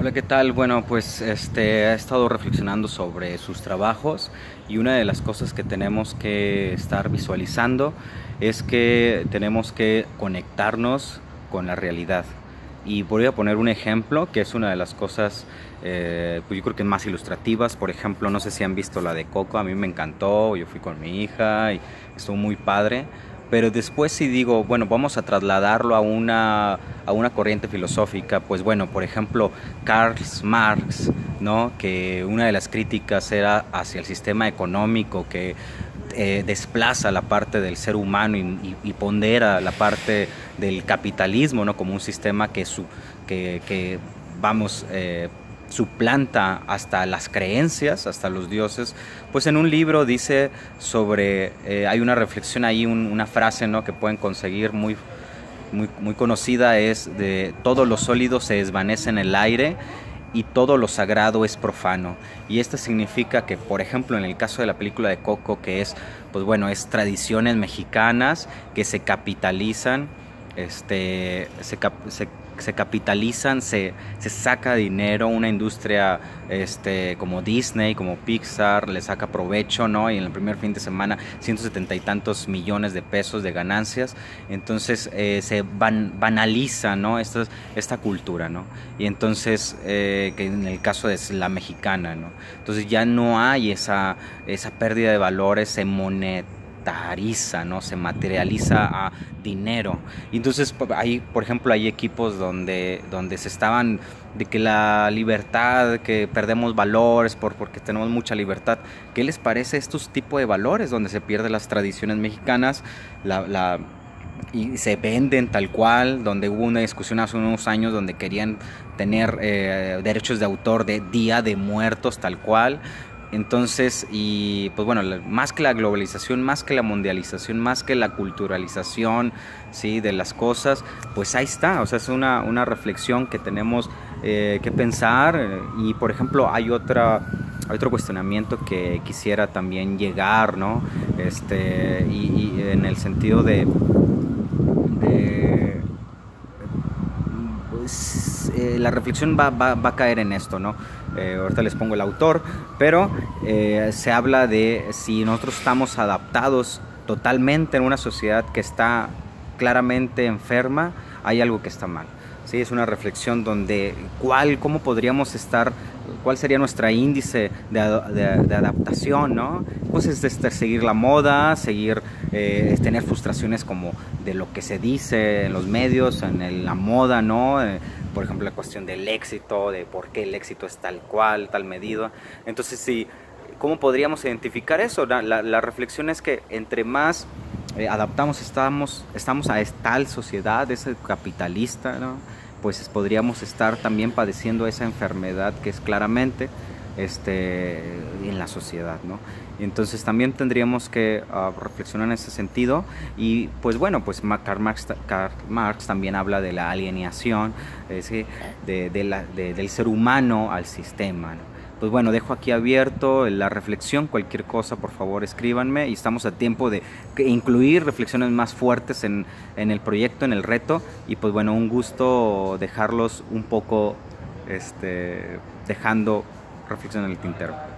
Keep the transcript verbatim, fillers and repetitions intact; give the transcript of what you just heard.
Hola, ¿qué tal? Bueno, pues este, he estado reflexionando sobre sus trabajos y una de las cosas que tenemos que estar visualizando es que tenemos que conectarnos con la realidad. Y voy a poner un ejemplo que es una de las cosas, eh, pues yo creo que más ilustrativas. Por ejemplo, no sé si han visto la de Coco, a mí me encantó, yo fui con mi hija y estuvo muy padre. Pero después si digo, bueno, vamos a trasladarlo a una, a una corriente filosófica, pues bueno, por ejemplo, Karl Marx, ¿no? Que una de las críticas era hacia el sistema económico que eh, desplaza la parte del ser humano y, y, y pondera la parte del capitalismo, ¿no? Como un sistema que, su, que, que vamos, eh, suplanta hasta las creencias, hasta los dioses. Pues en un libro dice sobre, eh, hay una reflexión ahí, un, una frase, ¿no? Que pueden conseguir muy, muy, muy conocida, es de todo lo sólido se desvanece en el aire y todo lo sagrado es profano. Y esto significa que, por ejemplo, en el caso de la película de Coco, que es, pues bueno, es tradiciones mexicanas que se capitalizan, este, se, cap se se capitalizan, se, se saca dinero, una industria este, como Disney, como Pixar, le saca provecho, ¿no? Y en el primer fin de semana, ciento setenta y tantos millones de pesos de ganancias. Entonces eh, se ban banaliza, ¿no? Esta, esta cultura, ¿no? Y entonces, eh, que en el caso de la mexicana, ¿no? Entonces ya no hay esa, esa pérdida de valores, se moneta, ¿no? Se materializa a dinero. Y entonces hay, por ejemplo, hay equipos donde, donde se estaban de que la libertad, que perdemos valores por, porque tenemos mucha libertad. ¿Qué les parece estos tipos de valores donde se pierden las tradiciones mexicanas, la, la, y se venden tal cual, donde hubo una discusión hace unos años donde querían tener eh, derechos de autor de Día de Muertos tal cual? Entonces, y pues bueno, más que la globalización, más que la mundialización, más que la culturalización, ¿sí? De las cosas, pues ahí está, o sea, es una, una reflexión que tenemos eh, que pensar. Y por ejemplo, hay otra, hay otro cuestionamiento que quisiera también llegar, ¿no? Este, y, y en el sentido de, de pues, eh, la reflexión va, va, va a caer en esto, ¿no? Eh, ahorita les pongo el autor, pero eh, se habla de si nosotros estamos adaptados totalmente en una sociedad que está claramente enferma, hay algo que está mal. Sí, es una reflexión donde cuál, cómo podríamos estar, cuál sería nuestra índice de, de, de adaptación, ¿no? Pues es este, seguir la moda, seguir, eh, tener frustraciones como de lo que se dice en los medios, en el, la moda, ¿no? Eh, por ejemplo, la cuestión del éxito, de por qué el éxito es tal cual, tal medida. Entonces, sí, ¿cómo podríamos identificar eso? La, la, la reflexión es que entre más eh, adaptamos, estamos, estamos a tal sociedad, ese capitalista, ¿no? Pues podríamos estar también padeciendo esa enfermedad que es claramente este, en la sociedad, ¿no? Entonces también tendríamos que uh, reflexionar en ese sentido. Y pues bueno, pues Karl Marx, Karl Marx también habla de la alienación, eh, ¿sí? de, de la, de, del ser humano al sistema, ¿no? Pues bueno, dejo aquí abierto la reflexión, cualquier cosa por favor escríbanme, y estamos a tiempo de incluir reflexiones más fuertes en, en el proyecto, en el reto. Y pues bueno, un gusto dejarlos un poco este, dejando reflexión en el tintero.